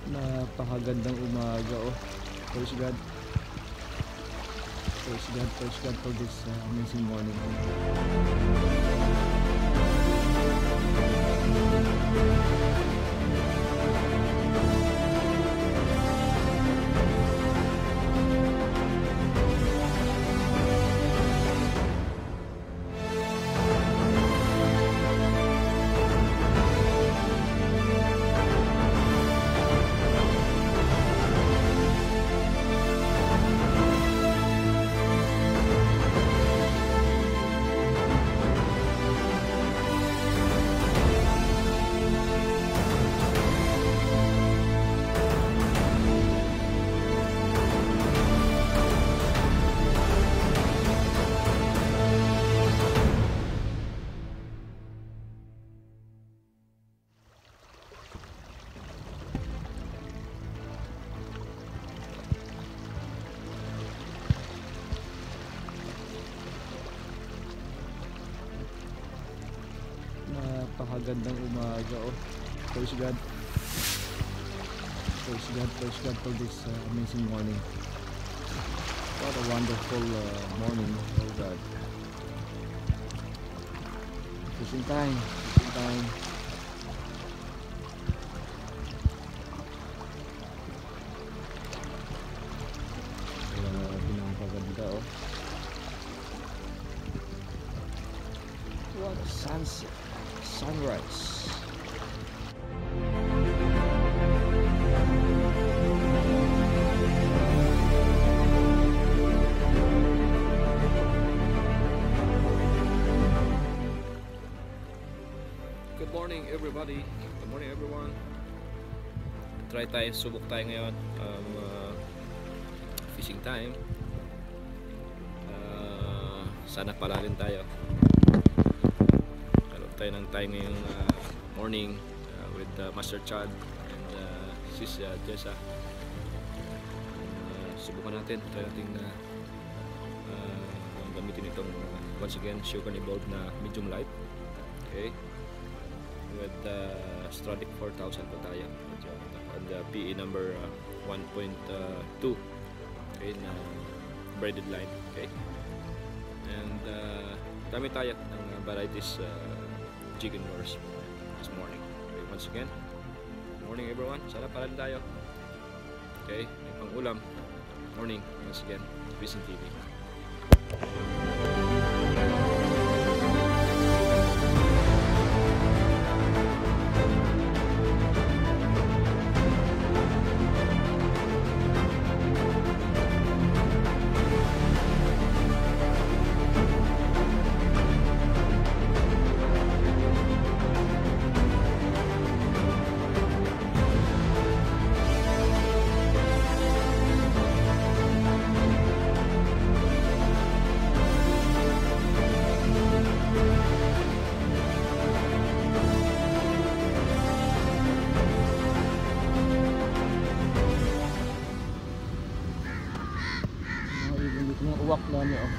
Napakagandang umaga, oh. Praise God. Praise God for this amazing morning. Napakagandang umaga, oh. Praise God. Praise God for this amazing morning. What a wonderful morning, oh God. Fishing time. Pinakaganda, oh. What a sunset. Sunrise. Good morning everybody. Good morning everyone. Subok tayo ngayon. Fishing time. Sana palalin tayo. Tayo ng time ngayong morning with Master Chad and Sis Jessa. Subukan natin. Try natin gamitin itong once again Shogun Evolved na medium light. Okay. With Stradic 4000 pa tayo. And PE number 1.2. Okay, na braided line. Okay. And dami tayo ng varieties jig and lures this morning. Okay, once again, good morning everyone. Sana pala tayo. Okay, may pang-ulam. Morning once again, Vision TV. Uwak namin, oh.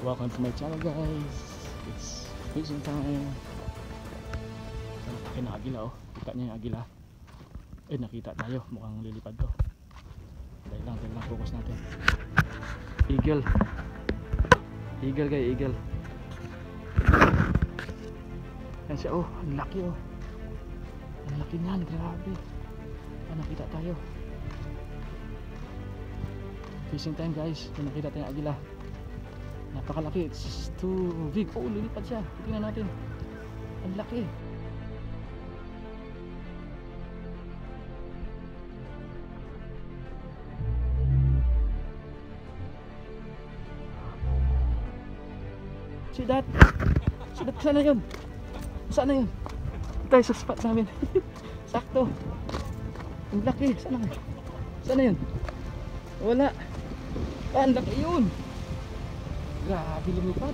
Welcome to my channel guys. It's fishing time. Laki ng agila oh. Kita niya yung agila. Nakita tayo. Mukhang lilipad to. Dahil lang focus natin. Eagle. Eagle guys, eagle. Yan siya oh. Ang laki oh. Ang laki niyan. Grabe. Nakita tayo. Fishing time guys. Nakita tayong agila. Napakalaki. It's too big. Oh, lilipad siya. Tingnan natin. Ang laki. See that? See that? Sana yun? Sana yun? Tayo sa spot namin. Sakto. Ang laki. Sana yun? Sana yun? Wala. Ang laki yun. Grabe lumipad.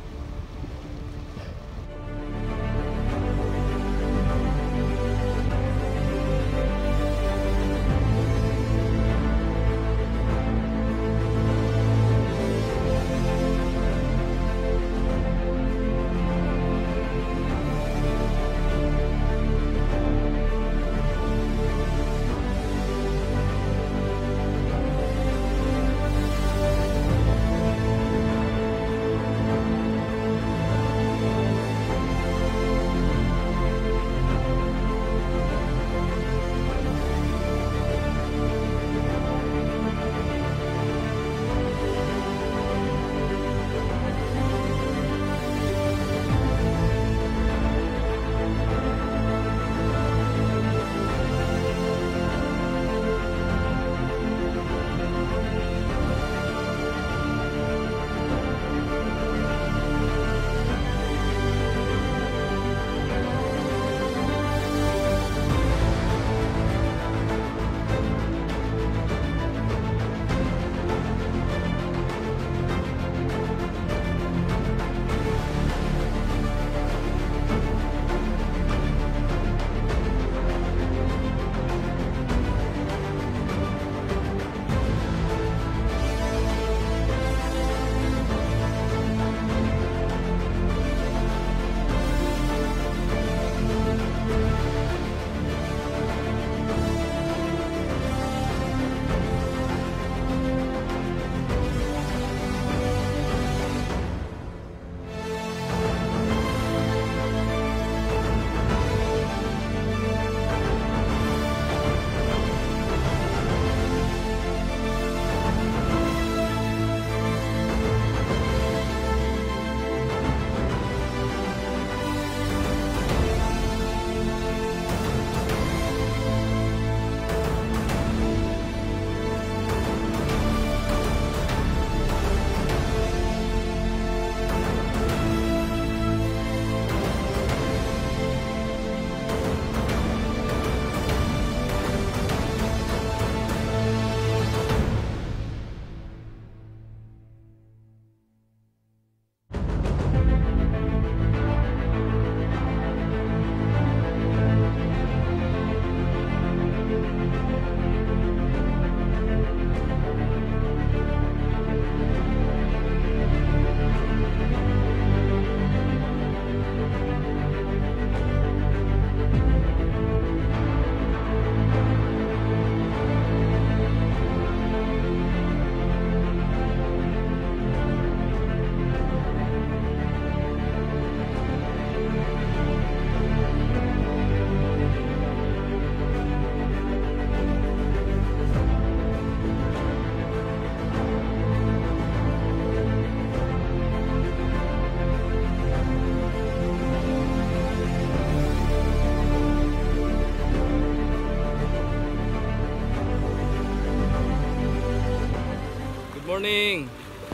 Morning.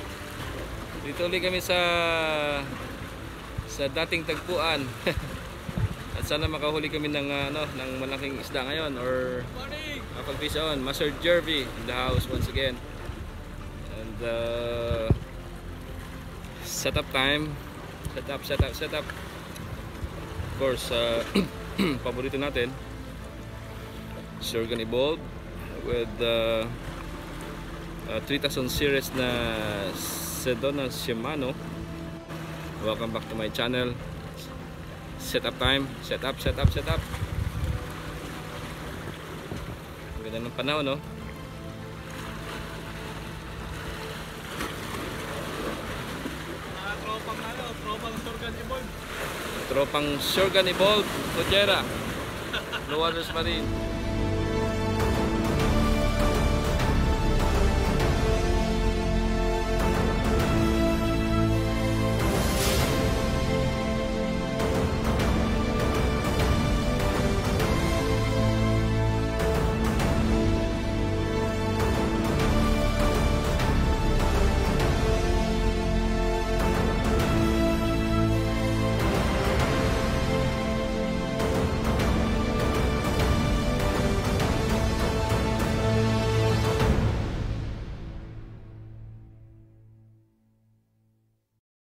Dito ulit kami sa dating tagpuan. At sana makahuli kami ng ng malaking isda ngayon or makapag-fish on. Master Jervy in the house once again. And setup time. Setup. Of course, paborito natin. Shogun Evolved with 3000 series na Sedona Shimano. Welcome back to my channel. Setup time. Setup. Ganda ng panahon, no? Tropang Shogun Evolved Kojera Blue Waters Marine.